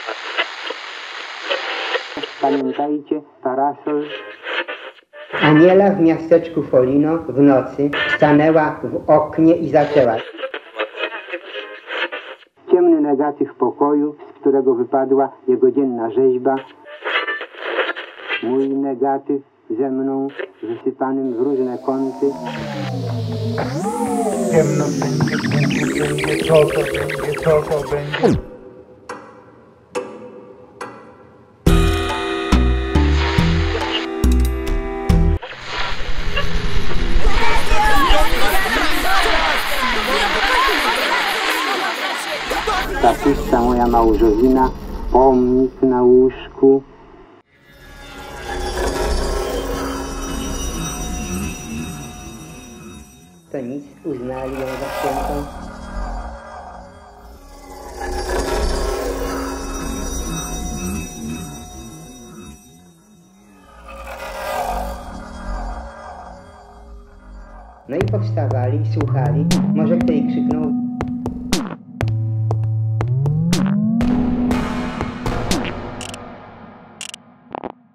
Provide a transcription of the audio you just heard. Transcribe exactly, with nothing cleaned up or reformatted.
Pamiętajcie, parasol. Aniela w miasteczku Folino w nocy stanęła w oknie i zaczęła. Ciemny negatyw pokoju, z którego wypadła jego dzienna rzeźba. Mój negatyw ze mną, wysypanym w różne kąty. Ciemno będzie, będzie, będzie, co to będzie, co to będzie. Ta pusta moja małżowina, pomnik na łóżku. To nic, uznali ją za świętą. No i powstawali, słuchali, może ktoś krzyknął.